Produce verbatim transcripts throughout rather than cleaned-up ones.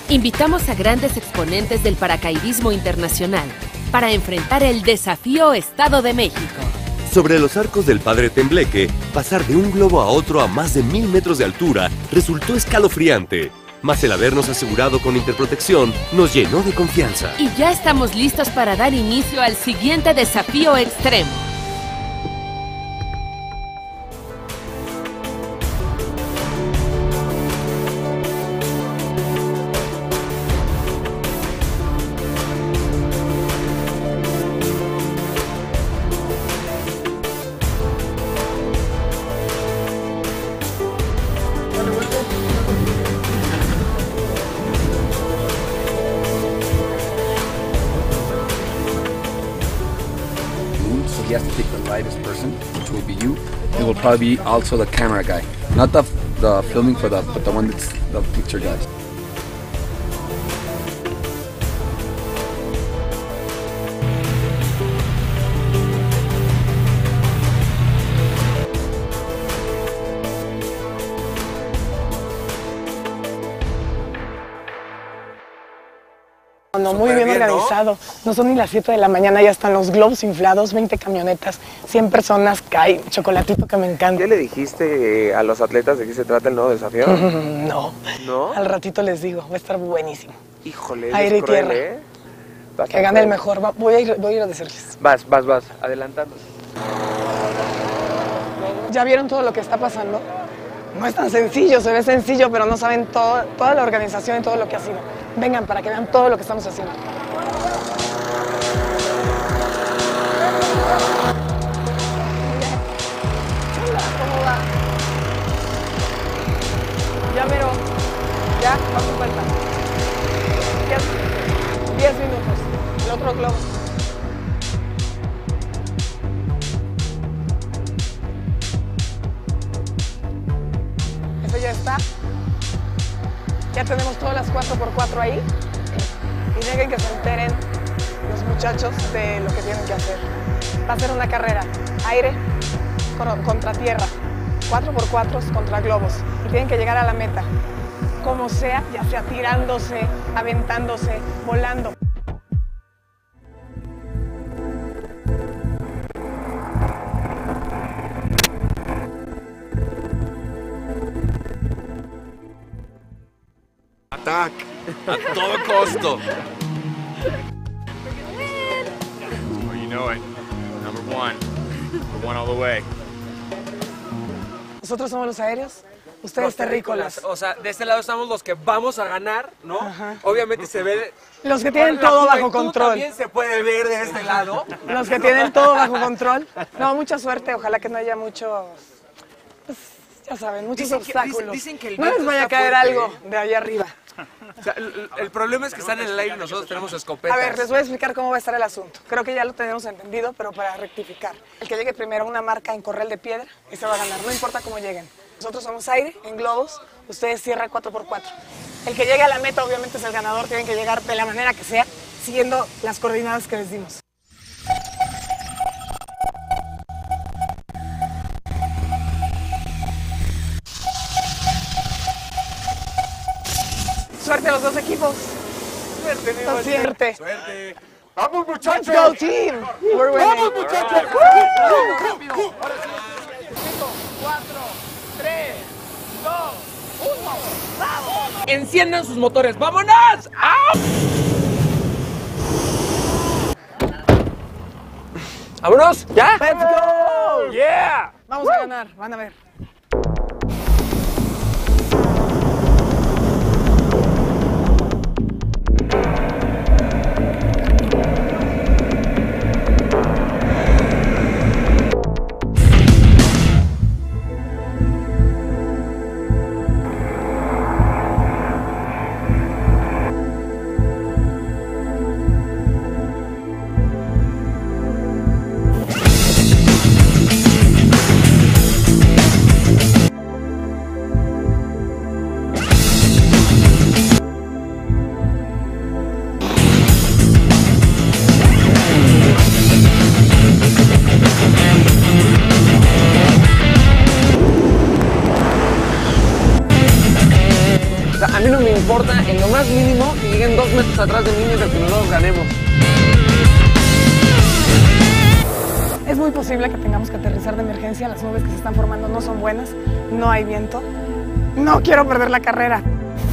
Invitamos a grandes exponentes del paracaidismo internacional para enfrentar el desafío Estado de México. Sobre los arcos del Padre Tembleque, pasar de un globo a otro a más de mil metros de altura resultó escalofriante. Mas el habernos asegurado con Interprotección nos llenó de confianza. Y ya estamos listos para dar inicio al siguiente desafío extremo. He has to pick the lightest person, which will be you. It will probably be also the camera guy, not the the filming for the, but the one that's the picture guy. No, muy bien, bien organizado. ¿No? no son ni las siete de la mañana, ya están los globos inflados, veinte camionetas, cien personas, cae chocolatito que me encanta. ¿Ya le dijiste a los atletas de qué se trata el nuevo desafío? no. ¿No? Al ratito les digo, va a estar buenísimo. Híjole, aire y cruel, tierra. ¿eh? Que gane el mejor. Va, voy, a ir, voy a ir a decirles. Vas, vas, vas, adelantando. ¿Ya vieron todo lo que está pasando? No es tan sencillo, se ve sencillo, pero no saben todo, toda la organización y todo lo que ha sido. Vengan para que vean todo lo que estamos haciendo. Hola, ¿cómo va? Ya mero, ya, va su cuenta. Diez minutos, el otro globo. Eso ya está. Ya tenemos todas las cuatro por cuatro ahí. Y dejen que se enteren los muchachos de lo que tienen que hacer. Va a ser una carrera. Aire contra tierra. cuatro por cuatro contra globos. Y tienen que llegar a la meta. Como sea, ya sea tirándose, aventándose, volando. Attack a todo costo. Well, you know it. Number one. Number one all the way. Nosotros somos los aéreos, ustedes terrícolas. O sea, de este lado estamos los que vamos a ganar, ¿no? Ajá. Obviamente se ve... Los que tienen la todo bajo juventud control. También se puede ver de este lado. Los que tienen todo bajo control. No, mucha suerte, ojalá que no haya mucho... Pues, ya saben, muchos Dicen que- obstáculos. dicen- dicen que el no les viento vaya a está caer fuerte, algo ¿eh? de allá arriba. O sea, el, el problema es que están en el aire y nosotros tenemos escopetas. A ver, les voy a explicar cómo va a estar el asunto. Creo que ya lo tenemos entendido, pero para rectificar. El que llegue primero a una marca en corral de piedra, ese va a ganar, no importa cómo lleguen. Nosotros somos aire, en globos, ustedes cierra cuatro por cuatro. El que llegue a la meta obviamente es el ganador, tienen que llegar de la manera que sea, siguiendo las coordenadas que les dimos. Suerte a los dos equipos. Suerte, mi Con suerte. Suerte. ¡Vamos, Let's muchachos! go, team. We're winning. ¡Vamos, muchachos! Rápido. Ahora sí. cinco, cuatro, tres, dos, uno. ¡Vamos! Enciendan sus motores. ¡Vámonos! ¡Ah! ¿Vámonos? ¿Ya? Let's go. ¡Yeah! Vamos a ganar, van a ver. importa en lo más mínimo que lleguen dos metros atrás de mí mientras que nosotros ganemos. Es muy posible que tengamos que aterrizar de emergencia. Las nubes que se están formando no son buenas, no hay viento. No quiero perder la carrera.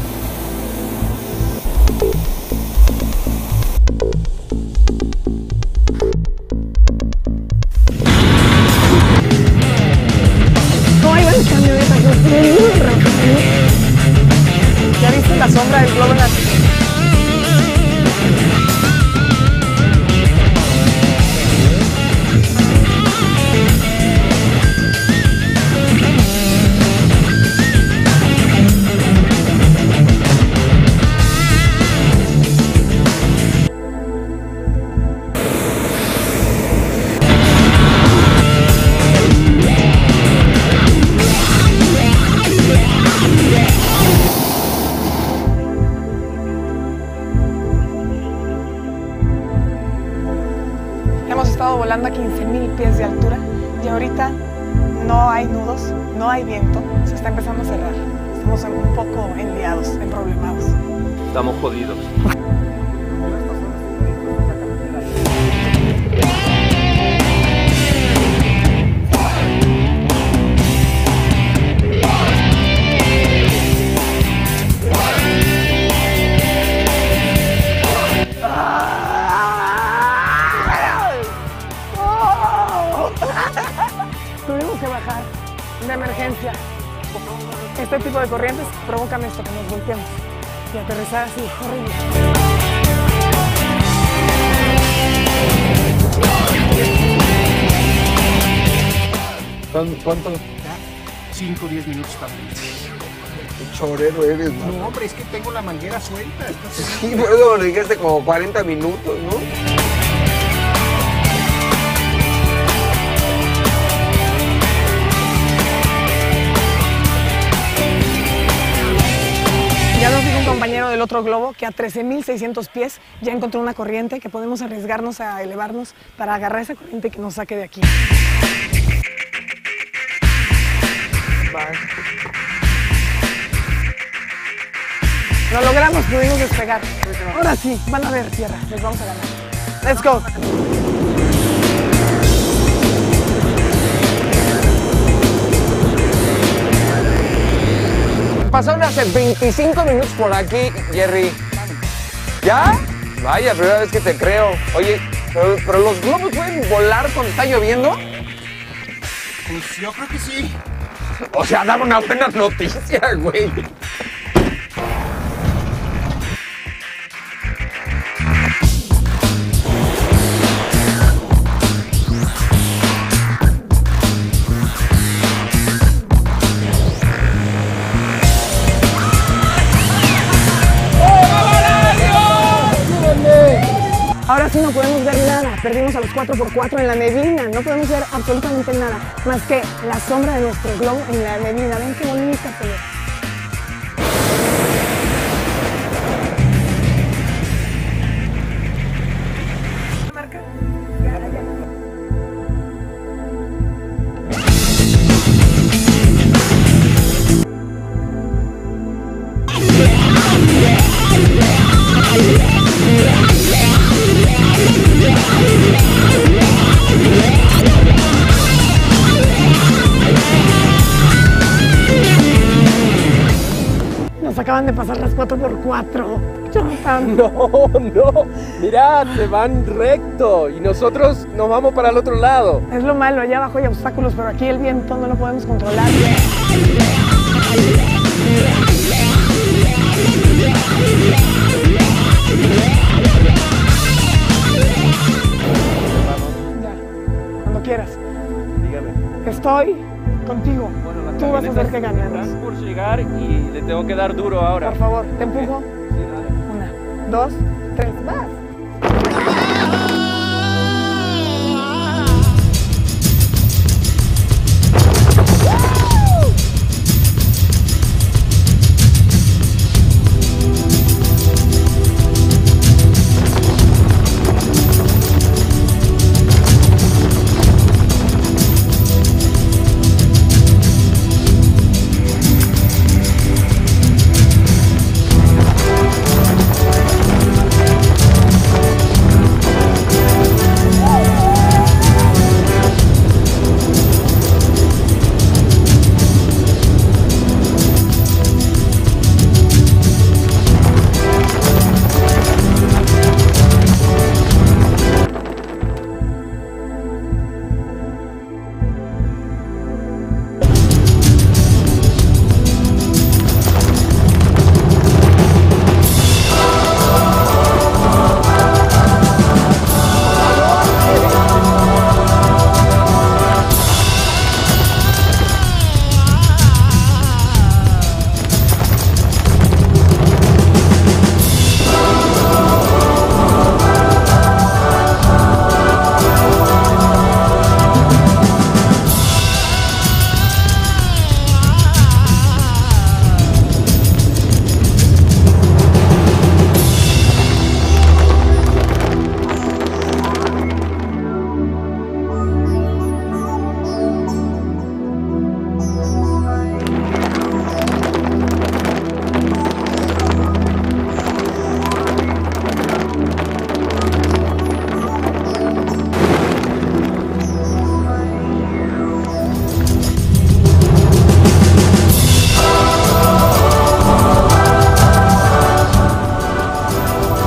No hay varias camionetas. ¿Ya viste la sombra del globo en la... Hemos estado volando a quince mil pies de altura y ahorita no hay nudos, no hay viento, se está empezando a cerrar. Estamos un poco enliados, emproblemados. Estamos jodidos. Tuvimos que bajar de emergencia. Este tipo de corrientes provocan esto, que nos volteamos y aterrizar así, horrible. ¿Cuánto? cinco o diez minutos para mí. Qué chorero eres, ¿no? No, hombre, es que tengo la manguera suelta. Sí, por eso lo dijiste como cuarenta minutos, ¿no? Ya nos dijo un compañero del otro globo que a trece mil seiscientos pies ya encontró una corriente, que podemos arriesgarnos a elevarnos para agarrar esa corriente que nos saque de aquí. Lo logramos, pudimos despegar. Ahora sí, van a ver tierra, les vamos a ganar. Let's go. Pasaron hace veinticinco minutos por aquí, Jerry. ¿Ya? Vaya, primera vez que te creo. Oye, pero, pero los globos pueden volar cuando está lloviendo. Pues yo creo que sí. O sea, dame una buena noticia, güey. Ahora sí no podemos ver nada, perdimos a los cuatro por cuatro en la neblina, no podemos ver absolutamente nada, más que la sombra de nuestro globo en la neblina. Ven qué bonita se ve. Marca. Nos acaban de pasar las cuatro por cuatro. Jonathan. No, no. Mirá, se van recto y nosotros nos vamos para el otro lado. Es lo malo, allá abajo hay obstáculos, pero aquí el viento no lo podemos controlar. Ya, cuando quieras. Dígame. Estoy contigo. Bueno, las Tú vas a hacer que ganemos. están por llegar y le tengo que dar duro ahora. Por favor, te empujo. Sí, dale. Una, dos, tres, vas.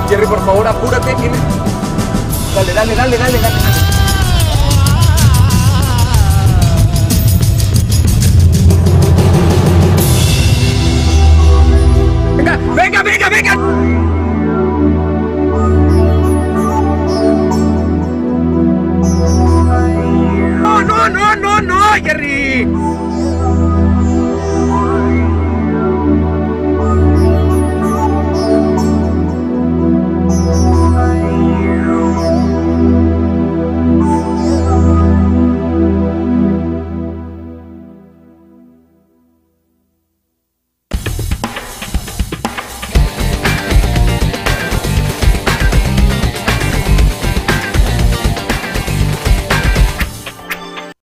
Jerry, por favor, apúrate. Tienes... Dale, dale, dale, dale, dale. Venga, venga, venga, venga. No, no, no, no, no, Jerry.